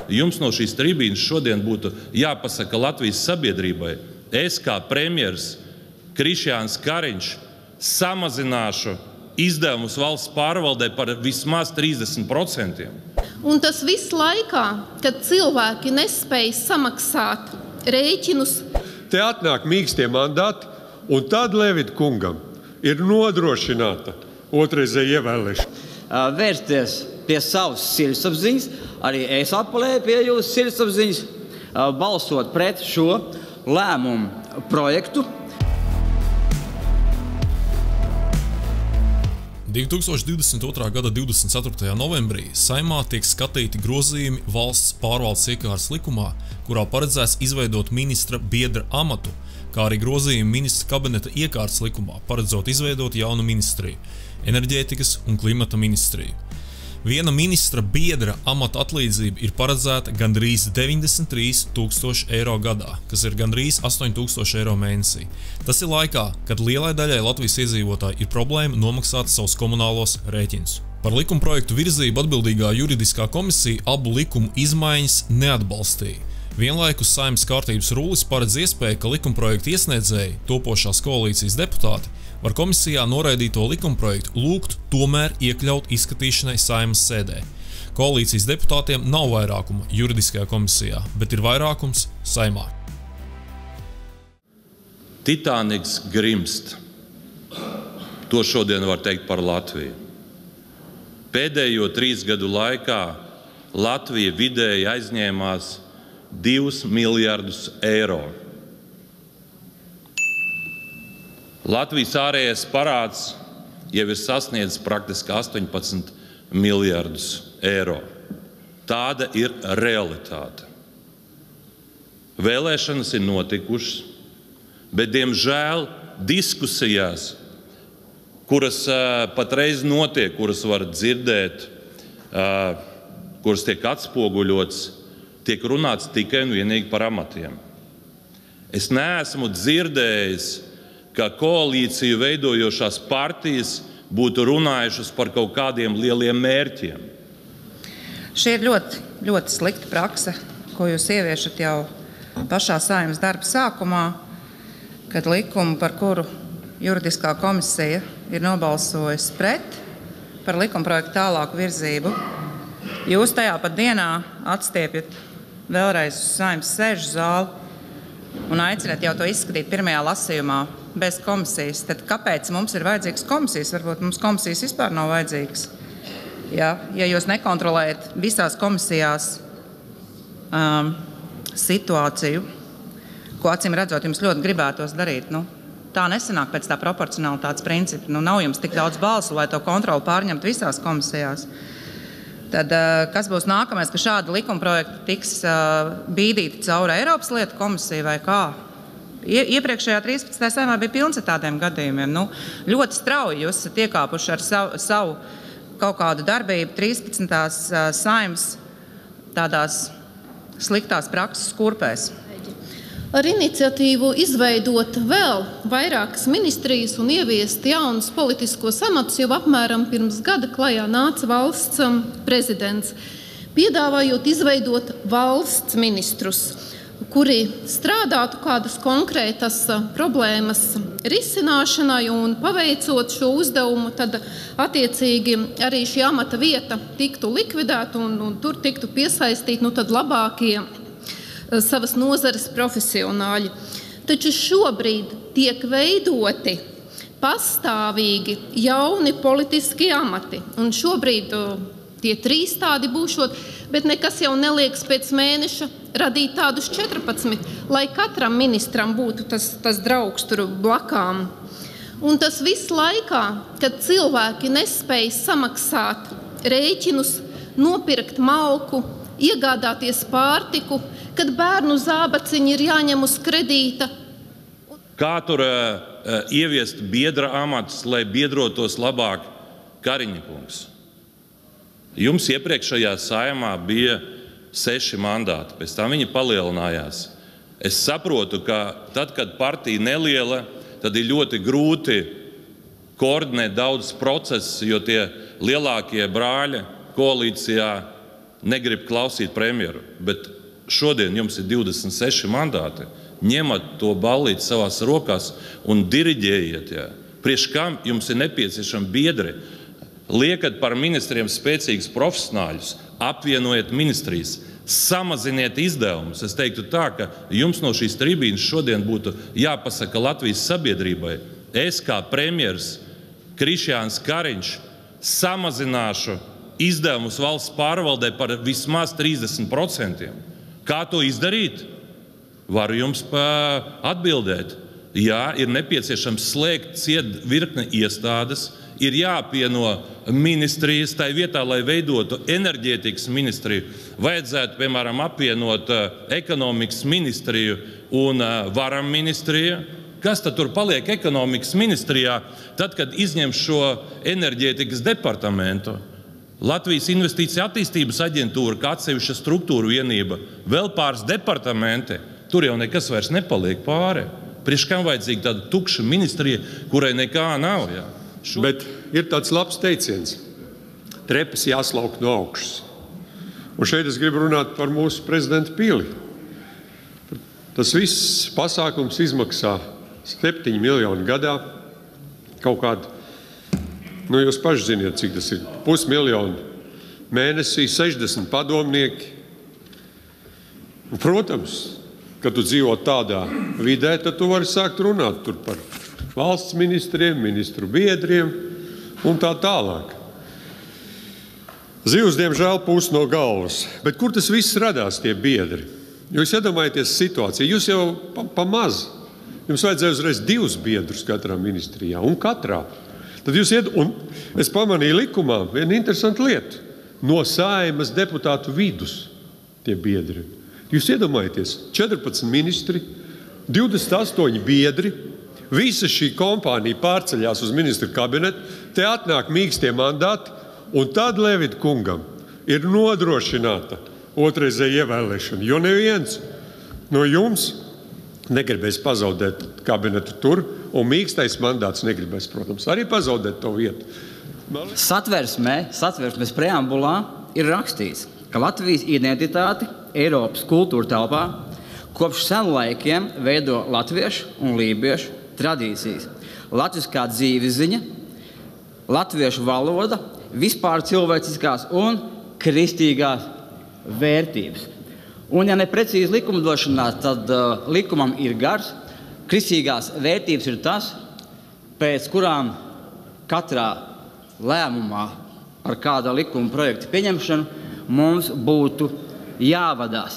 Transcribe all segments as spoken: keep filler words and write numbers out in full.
jums no šīs tribīnas šodien būtu jāpasaka Latvijas sabiedrībai, es kā premjers Krišjāns Kariņš samazināšu izdevumus valsts pārvaldē par vismaz trīsdesmit procentiem. Un tas viss laikā, kad cilvēki nespēj samaksāt rēķinus. Te atnāk mīkstie mandāti, un tad Levita kungam ir nodrošināta otrreizēja ievēlēšana. Vērsties pie savas sirdsapziņas, arī es apelēju pie jūsu sirdsapziņas, balsot pret šo lēmumu projektu. divi tūkstoši divdesmit otrā gada divdesmit ceturtajā novembrī Saeimā tiek skatīti grozījumi valsts pārvaldes iekārtas likumā, kurā paredzēts izveidot ministra biedra amatu, kā arī grozījumi ministra kabineta iekārtas likumā, paredzot izveidot jaunu ministriju – enerģētikas un klimata ministriju. Viena ministra biedra amata atlīdzība ir paredzēta gandrīz deviņdesmit trīs tūkstoši eiro gadā, kas ir gandrīz astoņi tūkstoši eiro mēnesī. Tas ir laikā, kad lielai daļai Latvijas iedzīvotāji ir problēma nomaksāt savus komunālos rēķinus. Par likumprojektu virzību atbildīgā juridiskā komisija abu likumu izmaiņas neatbalstīja. Vienlaikus Saeimas kārtības rullis paredz iespēju, ka likumprojektu iesniedzēji, topošās koalīcijas deputāti, var komisijā noraidīto likumprojektu lūgt tomēr iekļaut izskatīšanai Saeimas sēdē. Koalīcijas deputātiem nav vairākuma juridiskajā komisijā, bet ir vairākums Saeimā. Titāniks grimst. To šodien var teikt par Latviju. Pēdējo trīs gadu laikā Latvija vidēji aizņēmās divus miljardus eiro. Latvijas ārējais parāds jau ir sasniedzis praktiski astoņpadsmit miljardus eiro. Tāda ir realitāte. Vēlēšanas ir notikušas, bet, diemžēl, diskusijās, kuras uh, patreiz notiek, kuras var dzirdēt, uh, kuras tiek atspoguļotas, tiek runāts tikai un vienīgi par amatiem. Es neesmu dzirdējis, ka koalīciju veidojošās partijas būtu runājušas par kaut kādiem lieliem mērķiem. Šī ir ļoti, ļoti slikta prakse, ko jūs ieviešat jau pašā Saeimas darba sākumā, kad likumu, par kuru juridiskā komisija ir nobalsojusi pret, par likumprojektu tālāku virzību, jūs tajā pat dienā atstiepjat vēlreiz uz Saeimas sēžu zāli un aicināt jau to izskatīt pirmajā lasījumā bez komisijas. Tad kāpēc mums ir vajadzīgas komisijas? Varbūt mums komisijas vispār nav vajadzīgas. Ja, ja jūs nekontrolējat visās komisijās um, situāciju, ko acīm redzot jums ļoti gribētos darīt, nu, tā nesanāk pēc tā proporcionalitātes principa. Nu, nav jums tik daudz balsu, lai to kontroli pārņemt visās komisijās. Tad, kas būs nākamais, ka šāda likumprojekta tiks bīdīti cauri Eiropas lietu komisiju vai kā? Iepriekšējā trīspadsmitajā Saeimā bija pilns ar tādiem gadījumiem. Nu, ļoti strauji jūs esat iekāpuši ar savu, savu kaut kādu darbību trīspadsmitās Saeimas tādās sliktās prakses kurpēs. Ar iniciatīvu izveidot vēl vairākas ministrijas un ieviest jaunus politiskos amatus jau apmēram pirms gada klajā nāca valsts prezidents, piedāvājot izveidot valsts ministrus, kuri strādātu kādas konkrētas problēmas risināšanai un paveicot šo uzdevumu, tad attiecīgi arī šī amata vieta tiktu likvidēta un, un tur tiktu piesaistīt nu, tad labākie savas nozares profesionāļi. Taču šobrīd tiek veidoti pastāvīgi jauni politiski amati. Un šobrīd tie trīs tādi būšot, bet nekas jau neliekas pēc mēneša radīt tādus četrpadsmit, lai katram ministram būtu tas, tas draugs tur blakām. Un tas viss laikā, kad cilvēki nespēj samaksāt rēķinus, nopirkt malku, iegādāties pārtiku, kad bērnu zābaciņi ir jāņem uz kredīta. Kā tur uh, ieviest biedra amatus, lai biedrotos labāk Kariņa kungs? Jums iepriekšējā Saeimā bija seši mandāti, pēc tam viņi palielinājās. Es saprotu, ka tad, kad partija neliela, tad ir ļoti grūti koordinēt daudz procesus, jo tie lielākie brāļi koalīcijā negrib klausīt premjeru, bet šodien jums ir divdesmit seši mandāti, ņemat to ballīti savās rokās un diriģējiet. Jā. Priekš kam jums ir nepieciešami biedri? Liekat par ministriem spēcīgus profesionāļus, apvienojiet ministrijas, samaziniet izdevumus. Es teiktu tā, ka jums no šīs tribīnas šodien būtu jāpasaka Latvijas sabiedrībai. Es kā premjeras Krišjāns Kariņš samazināšu izdevumus valsts pārvaldē par vismaz trīsdesmit procentiem. Kā to izdarīt? Varu jums atbildēt. Jā, ir nepieciešams slēgt ciet virkni iestādes, ir jāapvieno ministrijas, tai vietā, lai veidotu enerģētikas ministriju, vajadzētu, piemēram, apvienot ekonomikas ministriju un varam ministriju. Kas tad tur paliek ekonomikas ministrijā, tad, kad izņem šo enerģētikas departamentu? Latvijas Investīcija attīstības aģentūra, kā atsevišķa struktūra vienība, vēl pāris departamenti, tur jau nekas vairs nepaliek pāri. Priekš kam vajadzīga tāda tukša ministrija, kurai nekā nav? Jā. Šo... Bet ir tāds labs teiciens. Trepas jāslauk no augšas. Un šeit es gribu runāt par mūsu prezidentu pili. Tas viss pasākums izmaksā septiņi miljoni gadā. Kaut kādu, nu jūs paši ziniet, cik tas ir. Pusmiljonu mēnesī, sešdesmit padomnieki. Un, protams, kad tu dzīvo tādā vidē, tad tu vari sākt runāt tur par valsts ministriem, ministru biedriem un tā tālāk. Zivs, diemžēl, pūs no galvas. Bet kur tas viss radās, tie biedri? Jūs iedomājaties situāciju. Jūs jau pa, pa maz. Jums vajadzēja uzreiz divus biedrus katrā ministrijā un katrā. Tad jūs ied... Un es pamanīju likumā vienu interesantu lietu. No Saeimas deputātu vidus tie biedri. Jūs iedomājaties, četrpadsmit ministri, divdesmit astoņi biedri, visa šī kompānija pārceļās uz ministru kabinetu, te atnāk mīkstie mandāti, un tad Levita kungam ir nodrošināta otrreizēja ievēlēšana, jo neviens no jums negribēs pazaudēt kabinetu tur, un mīkstais mandāts negribēs, protams, arī pazaudēt to vietu. Satversmē, satversmes preambulā ir rakstīts, ka Latvijas identitāti Eiropas kultūra telpā kopš senu laikiem veido latviešu un lībiešu tradīcijas. Latviskā dzīvesziņa, latviešu valoda, vispār cilvēciskās un kristīgās vērtības. Un, ja neprecīzi likumdošanā, tad uh, likumam ir gars. Kristīgās vērtības ir tas, pēc kurām katrā lēmumā ar kāda likuma projekta pieņemšanu mums būtu jāvadās.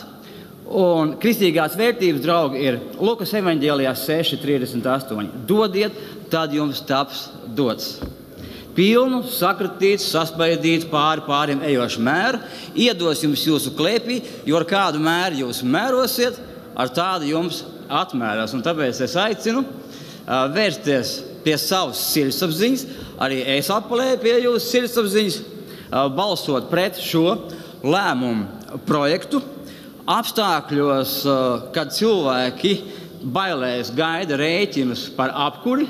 Un kristīgās vērtības, draugi, ir Lukas evaņģēlijā seši trīsdesmit astoņi. Dodiet, tad jums taps dots. Pilnu, sakratīts, saspaidīts, pāri pāriem ejošu mēru, iedos jums jūsu klēpī, jo ar kādu mēru jūs mērosiet, ar tādu jums atmērās. Un tāpēc es aicinu uh, vērsties pie savas sirdsapziņas, arī es apelēju pie jūsu sirdsapziņas, uh, balsot pret šo lēmumu projektu, apstākļos, uh, kad cilvēki bailēs gaida rēķinus par apkuri,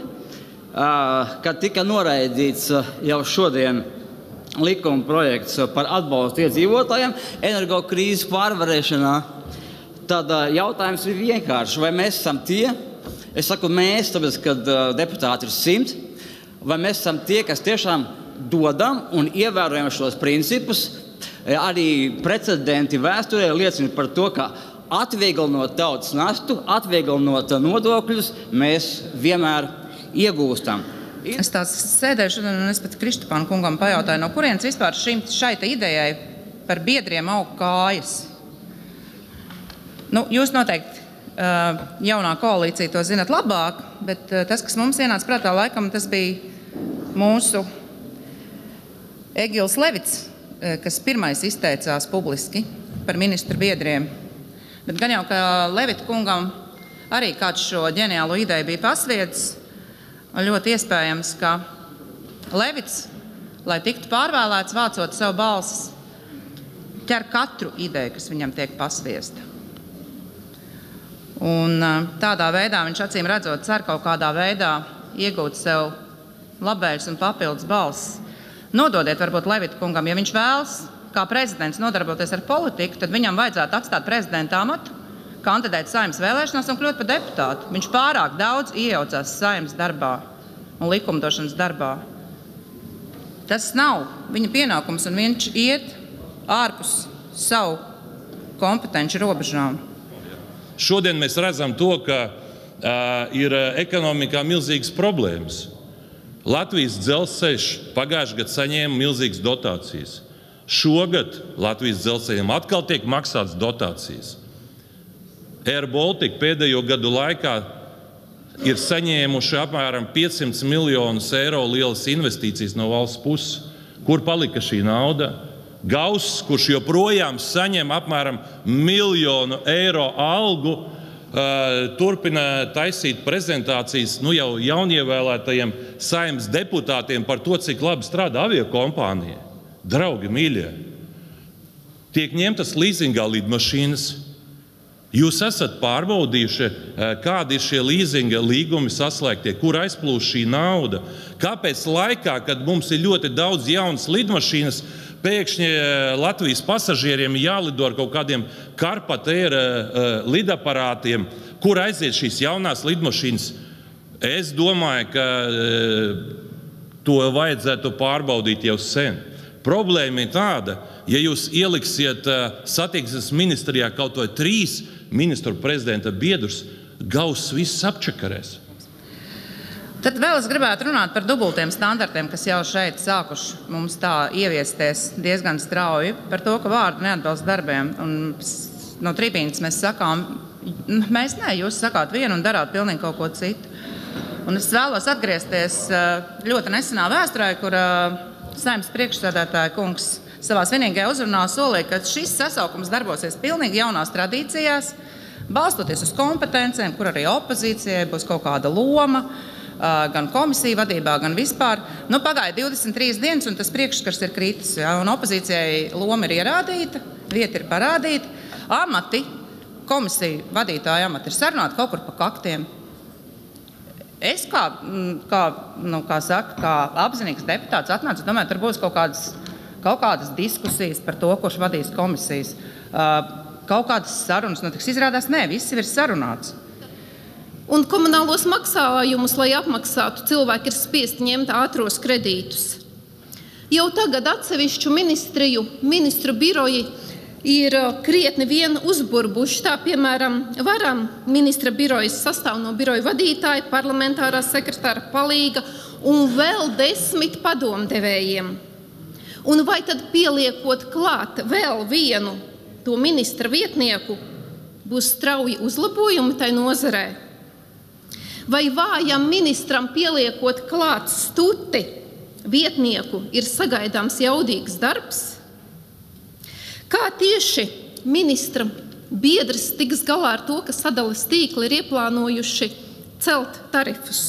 uh, kad tika noraidīts uh, jau šodien likuma projekts par atbalstu iedzīvotājiem energokrīzes pārvarēšanā, tad uh, jautājums ir vienkārši, vai mēs esam tie, es saku mēs, tāpēc, kad uh, deputāti ir simt, vai mēs esam tie, kas tiešām dodam un ievērojam šos principus. Arī precedenti vēsturē liecina par to, ka atvieglinot tautas nastu, atvieglinot nodokļus, mēs vienmēr iegūstam. Es tās sēdēju šodien, un es pat Kristapāna kungam pajautāju, no kurienes vispār šim, šai idejai par biedriem aug kājas. Nu, jūs noteikti uh, jaunā koalīcija to zinat labāk, bet uh, tas, kas mums ienāca prātā, laikam tas bija mūsu Egils Levits, kas pirmais izteicās publiski par ministru biedriem. Bet gan jau, ka Levita kungam arī kāds šo ģeniālo ideju bija pasviedis, ļoti iespējams, ka Levits, lai tiktu pārvēlēts, vācot savu balsis, ķer katru ideju, kas viņam tiek pasviesta. Un tādā veidā viņš acīm redzot cer kaut kādā veidā iegūt sev labēļus un papildus balsis. Nododiet varbūt Levita kungam, ja viņš vēlas kā prezidents nodarboties ar politiku, tad viņam vajadzētu atstāt prezidenta amatu, kandidēt Saeimas vēlēšanās un kļūt par deputātu. Viņš pārāk daudz iejaucās Saeimas darbā un likumdošanas darbā. Tas nav viņa pienākums, un viņš iet ārpus savu kompetenci robežām. Šodien mēs redzam to, ka uh, ir ekonomikā milzīgas problēmas. Latvijas dzelzceļš pagājušajā gadā saņēma milzīgas dotācijas. Šogad Latvijas dzelzceļam atkal tiek maksāts dotācijas. Air Baltica pēdējo gadu laikā ir saņēmuši apmēram piecsimt miljonus eiro lielas investīcijas no valsts puses. Kur palika šī nauda? Gauss, kurš joprojām saņem apmēram miljonu eiro algu, Uh, turpina taisīt prezentācijas nu jau jaunievēlētajiem Saeimas deputātiem par to, cik labi strādā aviokompānija. Draugi, mīļie, tiek ņemtas līzingā lidmašīnas. Jūs esat pārbaudījuši, uh, kādi ir šie līzinga līgumi saslēgtie, kur aizplūst šī nauda. Kāpēc laikā, kad mums ir ļoti daudz jaunas lidmašīnas, pēkšņi Latvijas pasažieriem jālido ar kaut kādiem Karpat Air lidaparātiem, kur aiziet šīs jaunās lidmašīnas? Es domāju, ka to vajadzētu pārbaudīt jau sen. Problēma ir tāda, ja jūs ieliksiet satiksmes ministrijā kaut vai trīs ministru prezidenta biedrus, Gauss viss apčakarēs. Tad vēl es gribētu runāt par dubultiem standartiem, kas jau šeit sākuši mums tā ieviesties diezgan strauji, par to, ka vārdi neatbalsta darbiem. Un no tribīnas mēs sakām, mēs ne, jūs sakāt vienu un darāt pilnīgi kaut ko citu. Un es vēlos atgriezties ļoti nesenā vēsturē, kur Saeimas priekšsēdētāja kungs savā svinīgajā uzrunā solīja, ka šis sasaukums darbosies pilnīgi jaunās tradīcijās, balstoties uz kompetencēm, kur arī opozīcijai būs kaut kāda loma, gan komisiju vadībā, gan vispār. Nu, pagāja divdesmit trīs dienas, un tas priekšskars ir kritis. Ja, un opozīcijai loma ir ierādīta, vieta ir parādīta. Amati, komisiju vadītāja amati ir sarunāti kaut kur pa kaktiem. Es kā, kā, nu, kā saka, kā apzinīgs deputāts atnācu, domāju, tur būs kaut kādas, kaut kādas diskusijas par to, kurš vadīs komisijas. Kaut kādas sarunas notiks. Izrādās, nē, viss ir sarunāts. Un komunālos maksājumus, lai apmaksātu, cilvēki ir spiesti ņemt ātros kredītus. Jau tagad atsevišķu ministriju, ministru biroji ir krietni vien uzburbuši. Tā, piemēram, Varam ministra birojas sastāv no biroja vadītāja, parlamentārā sekretāra palīga un vēl desmit padomdevējiem. Un vai tad pieliekot klāt vēl vienu to ministra vietnieku, būs strauji uzlabojumi tai nozarē? Vai vājam ministram pieliekot klāt stuti vietnieku ir sagaidāms jaudīgs darbs? Kā tieši ministra biedrs tiks galā ar to, ka sadales tīkli ir ieplānojuši celt tarifus?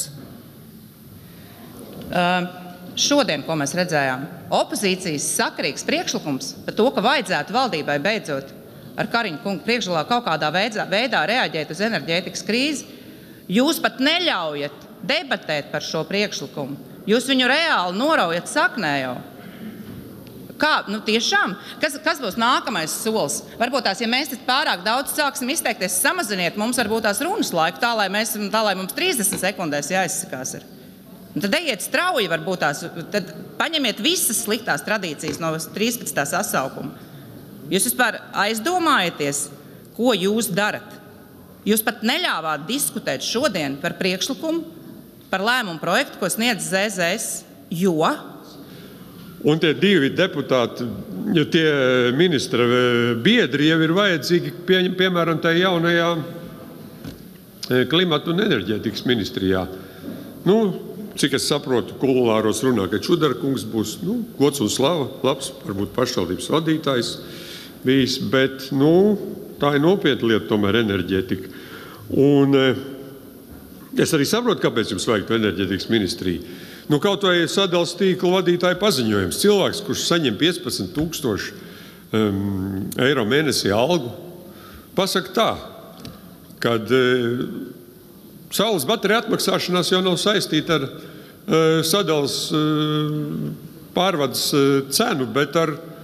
Uh, šodien, ko mēs redzējām, opozīcijas sakarīgs priekšlikums par to, ka vajadzētu valdībai beidzot ar Kariņa kungu priekšgalā kaut kādā veidā, veidā reaģēt uz enerģētikas krīzi. Jūs pat neļaujat debatēt par šo priekšlikumu. Jūs viņu reāli noraujat saknē jau. Kā? Nu tiešām? Kas, kas būs nākamais solis? Varbūt tās, ja mēs pārāk daudz sāksim izteikties, samaziniet mums varbūt tās runas laiku, tā lai, mēs, tā, lai mums trīsdesmit sekundēs jāizsakās ir. Un tad ejiet strauji varbūt tās, tad paņemiet visas sliktās tradīcijas no trīspadsmitā sasaukuma. Jūs vispār aizdomājaties, ko jūs darat? Jūs pat neļāvāt diskutēt šodien par priekšlikumu, par lēmumu projektu, ko sniedz Z Z S, jo... Un tie divi deputāti, ja tie ministra biedri jau ir vajadzīgi, pie, piemēram, tajā jaunajā klimatu un enerģētikas ministrijā. Nu, cik es saprotu, kululāros runā, ka Čudara kungs būs, nu, gods un slava, labs, varbūt pašvaldības vadītājs bijis, bet, nu, tā ir nopietna lieta, tomēr enerģētika. Un es arī saprotu, kāpēc jums vajag to enerģētikas ministriju. Nu, kaut vai sadales tīkla vadītāja paziņojums. Cilvēks, kurš saņem piecpadsmit tūkstoši um, eiro mēnesī algu, pasaka tā, kad uh, saules baterija atmaksāšanās jau nav saistīta ar uh, sadales uh, pārvades uh, cenu, bet ar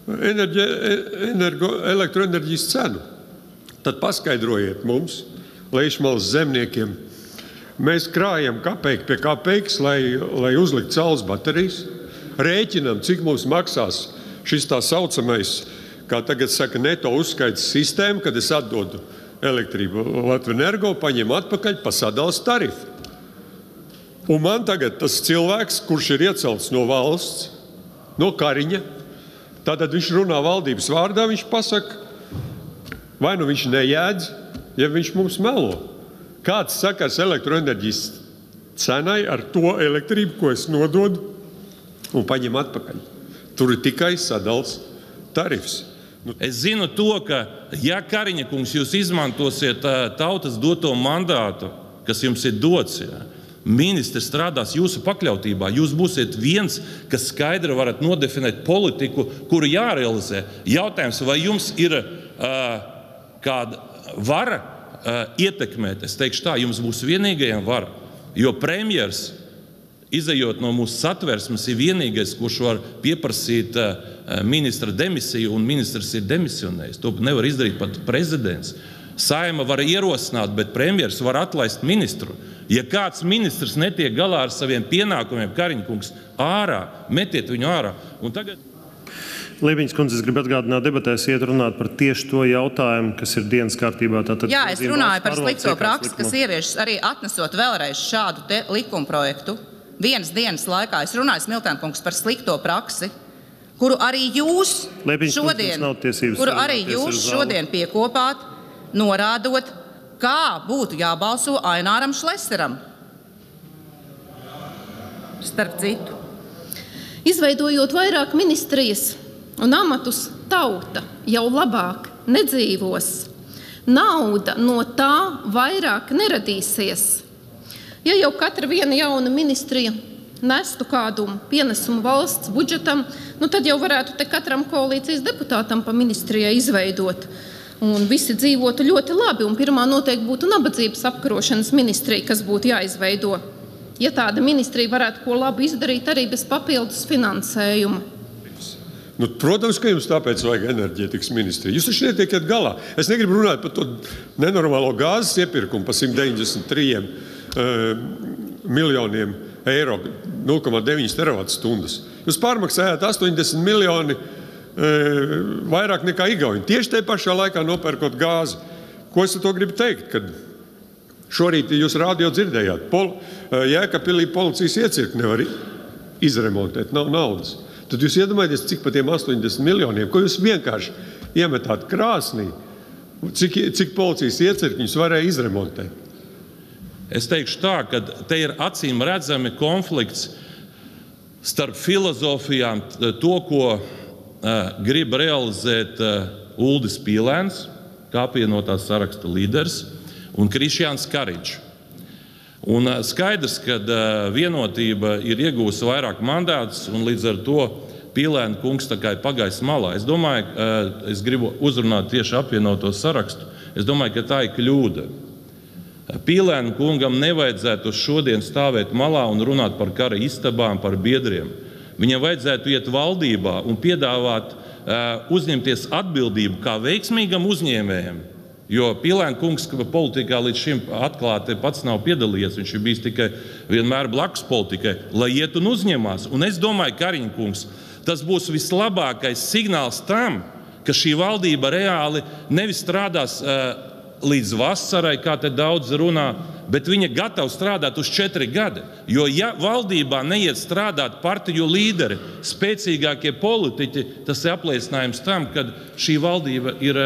enerģi, energo, elektroenerģijas cenu. Tad paskaidrojiet mums, Leišmalas zemniekiem, mēs krājam kapeiku pie kapeikas, lai, lai uzlikt saules baterijas, rēķinam, cik mums maksās šis tā saucamais, kā tagad saka, neto uzskaits sistēma, kad es atdodu elektrību Latvenergo, paņem atpakaļ pa sadales tarifu. Un man tagad tas cilvēks, kurš ir iecelts no valsts, no Kariņa, tātad viņš runā valdības vārdā, viņš pasaka, vai nu viņš nejēdz, ja viņš mums melo. Kāds sakars elektroenerģijas cenai ar to elektrību, ko es nododu un paņem atpakaļ? Tur ir tikai sadals tarifs. Nu. Es zinu to, ka, ja Kariņa kungs jūs izmantosiet tautas doto mandātu, kas jums ir dots, ja, ministrs strādās jūsu pakļautībā, jūs būsiet viens, kas skaidri varat nodefinēt politiku, kuru jārealizē. Jautājums, vai jums ir uh, kāda vara uh, ietekmēt? Es teikšu tā, jums būs vienīgajam vara, jo premjers, izejot no mūsu satversmes, ir vienīgais, kurš var pieprasīt uh, ministra demisiju, un ministrs ir demisionējis. To nevar izdarīt pat prezidents. Saima var ierosināt, bet premjers var atlaist ministru. Ja kāds ministrs netiek galā ar saviem pienākumiem, Kariņa kungs, ārā, metiet viņu ārā. Un tagad... Lībiņas kundze, es gribu atgādināt, debatēs iet runāt par tieši to jautājumu, kas ir dienas kārtībā. Tātad, Jā, es runāju par slikto praksi, kas ieviešas arī atnesot vēlreiz šādu te likumprojektu. Vienas dienas laikā es runāju, Smiltēna kungs, par slikto praksi, kuru arī jūs Lībiņas šodien, kundze, kuru arī jūs šodien piekopāt, norādot, kā būtu jābalso Aināram Šleseram. Starp citu. Izveidojot vairāk ministrijas un amatus, tauta jau labāk nedzīvos. Nauda no tā vairāk neradīsies. Ja jau katra viena jauna ministrija nestu kādu pienesumu valsts budžetam, nu tad jau varētu te katram koalīcijas deputātam pa ministrijai izveidot. Un visi dzīvotu ļoti labi, un pirmā noteikti būtu nabadzības apkarošanas ministrija, kas būtu jāizveido. Ja tāda ministrija varētu ko labu izdarīt arī bez papildus finansējuma. Nu, protams, ka jums tāpēc vajag enerģētikas ministriju. Jūs taču netiekat galā. Es negribu runāt par to nenormālo gāzes iepirkumu pa simt deviņdesmit trīs uh, miljoniem eiro, nulle komats deviņi teravatstundas. Jūs pārmaksājāt astoņdesmit miljoni vairāk nekā Igauni. Tieši te pašā laikā nopērkot gāzi. Ko es ar to gribu teikt? Kad šorīt jūs rādio dzirdējāt, Pol, Jēkabpilī policijas iecirkni nevar izremontēt, nav naudas. Tad jūs iedomājaties, cik pa tiem astoņdesmit miljoniem, ko jūs vienkārši iemetāt krāsnī, cik, cik policijas iecirkņus varēja izremontēt. Es teikšu tā, ka te ir acīm redzami konflikts starp filozofijām, to, ko grib realizēt Uldis Pīlēns, kā apvienotā saraksta līderis, un Krišjāns Kariņš. Un skaidrs, ka vienotība ir iegūsi vairāk mandātus, un līdz ar to Pīlēna kungs tā kā ir pagājis malā. Es domāju, es gribu uzrunāt tieši apvienoto sarakstu, es domāju, ka tā ir kļūda. Pīlēna kungam nevajadzētu šodien stāvēt malā un runāt par kara istabām, par biedriem. Viņam vajadzētu iet valdībā un piedāvāt uh, uzņemties atbildību kā veiksmīgam uzņēmējam. Jo Pīlēna kungs politikā līdz šim atklāti pats nav piedalījies, viņš ir bijis tikai vienmēr blakus politikai, lai iet un uzņemās. Un es domāju, Kariņa kungs, tas būs vislabākais signāls tam, ka šī valdība reāli nevis strādās uh, līdz vasarai, kā te daudz runā, bet viņa gatava strādāt uz četri gadi. Jo ja valdībā neiet strādāt partiju līderi, spēcīgākie politiķi, tas ir apliecinājums tam, ka šī valdība ir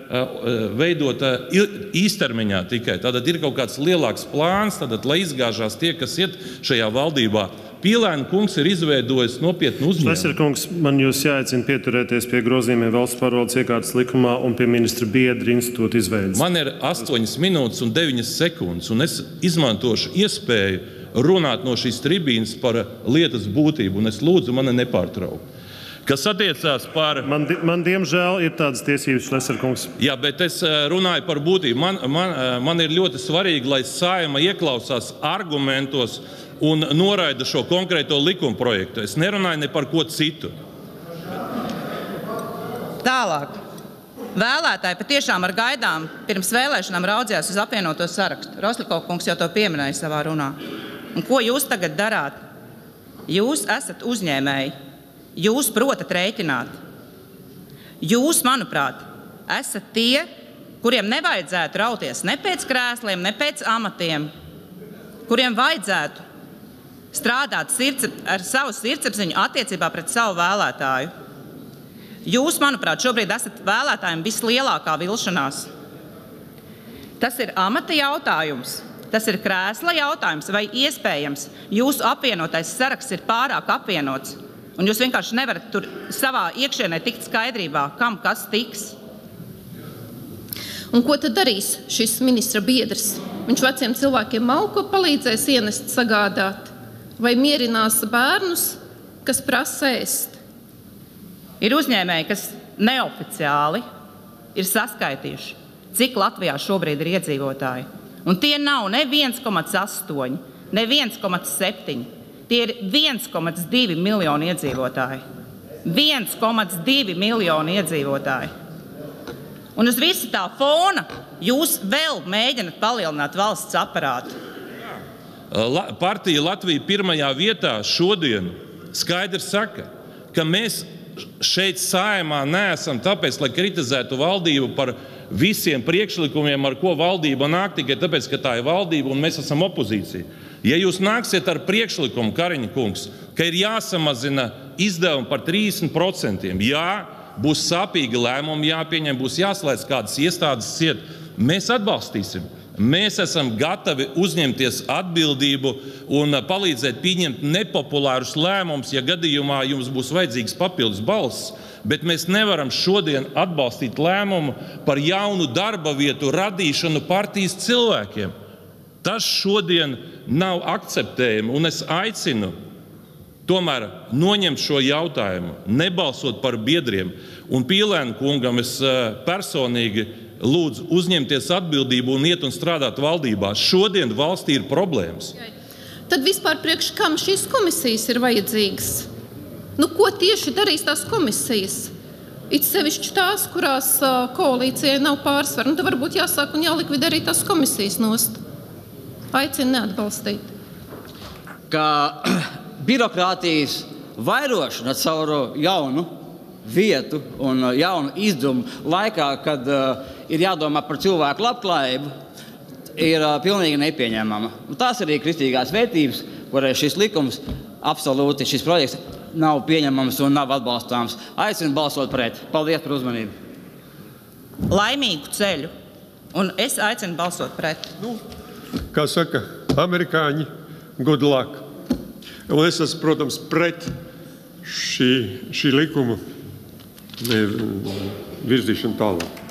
veidota īstermiņā tikai. Tātad ir kaut kāds lielāks plāns, tātad, lai izgāžās tie, kas iet šajā valdībā. Pīlēna kungs ir izveidojis nopietnu uzņēmumu. Šleser kungs, man jūs jāaicina pieturēties pie grozījumiem valsts pārvaldes iekārtas likumā un pie ministra biedra institūta izveides. Man ir astoņas minūtes un deviņas sekundes, un es izmantošu iespēju runāt no šīs tribīnas par lietas būtību, un es lūdzu mani nepārtraukt. Kas attiecās par... Man, man diemžēl, ir tādas tiesības, Šleser kungs. Jā, bet es runāju par būtību. Man, man, man ir ļoti svarīgi, lai Saeima ieklausās argumentos un noraida šo konkrēto likuma projektu. Es nerunāju ne par ko citu. Tālāk. Vēlētāji patiešām ar gaidām pirms vēlēšanām raudzījās uz apvienoto sarakstu. Rosļikov kungs jau to pieminēja savā runā. Un ko jūs tagad darāt? Jūs esat uzņēmēji. Jūs protat rēķināt. Jūs, manuprāt, esat tie, kuriem nevajadzētu rauties ne pēc krēsliem, ne pēc amatiem, kuriem vajadzētu strādāt sirds, ar savu sirdsapziņu attiecībā pret savu vēlētāju. Jūs, manuprāt, šobrīd esat vēlētājiem vislielākā vilšanās. Tas ir amata jautājums, tas ir krēsla jautājums, vai iespējams jūsu apvienotais saraksts ir pārāk apvienots, un jūs vienkārši nevarat tur savā iekšienē tikt skaidrībā, kam kas tiks. Un ko tad darīs šis ministra biedrs? Viņš veciem cilvēkiem malko palīdzēs ienest, sagādāt, vai mierinās bērnus, kas prasa ēst? Ir uzņēmēji, kas neoficiāli ir saskaitījuši, cik Latvijā šobrīd ir iedzīvotāji. Un tie nav ne viens komats astoņi, ne viens komats septiņi. Tie ir viens komats divi miljoni iedzīvotāji. viens komats divi miljoni iedzīvotāji. Un uz visu tā fona jūs vēl mēģināt palielināt valsts aparātu. La, partija Latvija pirmajā vietā šodien skaidri saka, ka mēs šeit Saeimā neesam tāpēc, lai kritizētu valdību par visiem priekšlikumiem, ar ko valdība nāk, tikai tāpēc, ka tā ir valdība un mēs esam opozīcija. Ja jūs nāksiet ar priekšlikumu, Kariņa kungs, ka ir jāsamazina izdevumi par trīsdesmit procentiem, jā, būs sāpīgi lēmumi jāpieņem, būs jāslēdz kādas iestādes ciet, mēs atbalstīsim. Mēs esam gatavi uzņemties atbildību un palīdzēt pieņemt nepopulārus lēmumus, ja gadījumā jums būs vajadzīgs papildus balss, bet mēs nevaram šodien atbalstīt lēmumu par jaunu darba vietu radīšanu partijas cilvēkiem. Tas šodien nav akceptējami, un es aicinu tomēr noņemt šo jautājumu, nebalsot par biedriem. Un Pīlēna kungam es personīgi lūdzu uzņemties atbildību un iet un strādāt valdībā. Šodien valstī ir problēmas. Tad vispār priekš kam šīs komisijas ir vajadzīgas? Nu, ko tieši darīs tās komisijas? It sevišķi tās, kurās uh, koalīcijai nav pārsvaru. Nu, tad varbūt jāsāk un jālikvidē arī tās komisijas nost. Aicinu neatbalstīt. Kā birokrātijas vairošana caur jaunu vietu un jaunu izdevumu laikā, kad uh, ir jādomā par cilvēku labklājību, ir uh, pilnīgi nepieņemama. Un tās arī kristīgās vērtības, kurai šis likums, absolūti šis projekts nav pieņemams un nav atbalstāms. Aicinu balsot pret. Paldies par uzmanību. Laimīgu ceļu. Un es aicinu balsot pret. Nu, kā saka amerikāņi, good luck. Un es esmu, protams, pret šī, šī likuma virzīšanu tālāk.